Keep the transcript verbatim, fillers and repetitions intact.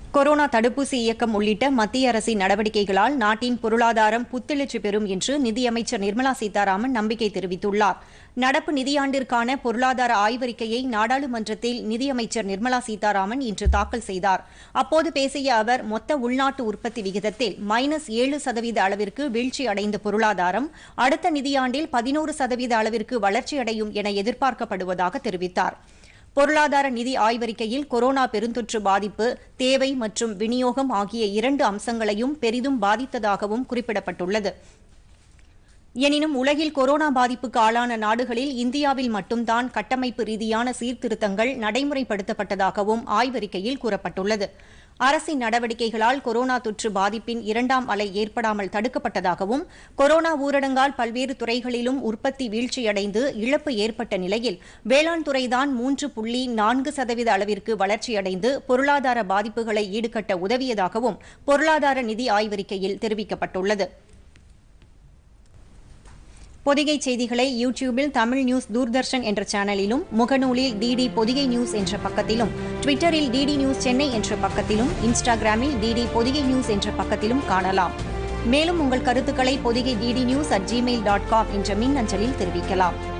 Corona தடுப்பூசி இயக்கம் உள்ளிட்ட மத்திய அரசின் நடவடிக்கைகளால் நாட்டின் பொருளாதாரம் புத்துணர்ச்சி பெறும் என்று நிதியமைச்சர் நிர்மலா சீதாராமன் நம்பிக்கை தெரிவித்துள்ளார். நடப்பு நிதியாண்டிற்கான பொருளாதார ஆய்வறிக்கையை நாடாளுமன்றத்தில் நிதியமைச்சர் நிர்மலா சீதாராமன் இன்று தாக்கல் செய்தார். அப்போது பேசிய அவர், மொத்த உள்நாட்டு உற்பத்தி விகிதத்தில் மைனஸ் ஏழு சதவீத அளவிற்கு வீழ்ச்சி அடைந்த பொருளாதாரம் அடுத்த நிதியாண்டில் பதினோரு சதவீத அளவிற்கு வளர்ச்சியடையும் என எதிர்பார்க்கப்படுவதாக தெரிவித்தார். பொருளாதார நிதி ஆய்வறிக்கையில் கொரோனா பெருந்தொற்று பாதிப்பு, தேவை மற்றும் விநியோகம் ஆகிய இரண்டு அம்சங்களையும் பெரிதும் பாதித்ததாகவும் குறிப்பிடப்பட்டுள்ளது. எனினும் உலகில் கொரோனா பாதிப்புக்கு ஆளான நாடுகளில் இந்தியாவில் மட்டும்தான் கட்டமைப்பு ரீதியான சீர்திருத்தங்கள் நடைமுறைப்படுத்தப்பட்டதாகவும் ஆய்வறிக்கையில் கூறப்பட்டுள்ளது. அரசின் நடவடிக்கைகளால் கொரோனா தொற்று பாதிப்பின் இரண்டாம் அலை ஏற்படாமல் தடுக்கப்பட்டதாகவும், கொரோனா ஊரடங்கால் பல்வேறு துறைகளிலும் உற்பத்தி வீழ்ச்சியடைந்து இழப்பு ஏற்பட்ட நிலையில் வேளாண் துறைதான் மூன்று புள்ளி நான்கு சதவீத அளவிற்கு வளர்ச்சியடைந்து பொருளாதார பாதிப்புகளை ஈடுகட்ட உதவியதாகவும் பொருளாதார நிதி ஆய்வறிக்கையில் தெரிவிக்கப்பட்டுள்ளது. பொதிகை செய்திகளை யூடியூபில் தமிழ் நியூஸ் தூர்தர்ஷன் என்ற சேனலிலும், முகநூலில் டிடி பொதிகை நியூஸ் என்ற பக்கத்திலும், ட்விட்டரில் டிடி நியூஸ் சென்னை என்ற பக்கத்திலும், இன்ஸ்டாகிராமில் டிடி பொதிகை நியூஸ் என்ற பக்கத்திலும் காணலாம். மேலும் உங்கள் கருத்துக்களை Podhigai DD news at Gmail dot com என்ற மின்னஞ்சலில் தெரிவிக்கலாம்.